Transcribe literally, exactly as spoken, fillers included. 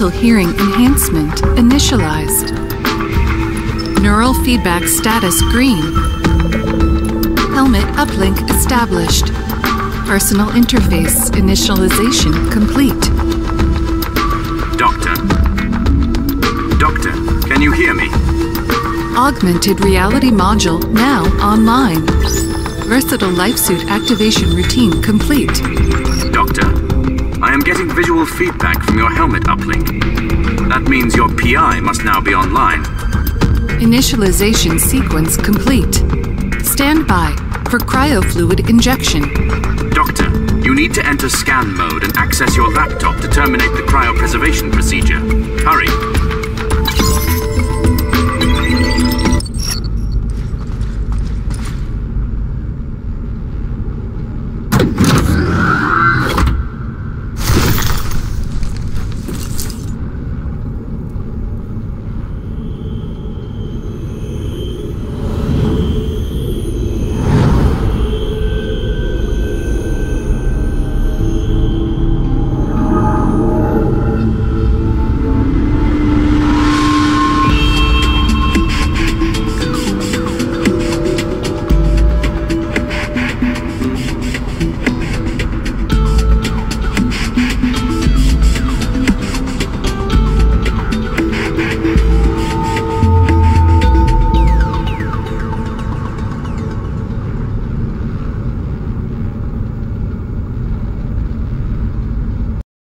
Dental hearing enhancement initialized. Neural feedback status green. Helmet uplink established. Personal interface initialization complete. Doctor. Doctor, can you hear me? Augmented reality module now online. Versatile life suit activation routine complete. Doctor, I am getting visual feedback from your helmet uplink. That means your P I must now be online. Initialization sequence complete. Stand by for cryofluid injection. Doctor, you need to enter scan mode and access your laptop to terminate the cryopreservation procedure. Hurry!